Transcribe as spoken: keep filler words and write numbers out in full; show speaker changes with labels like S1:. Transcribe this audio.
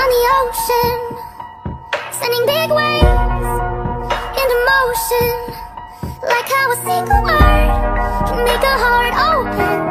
S1: on the ocean, sending big waves into motion. Like how a single word can make a heart open.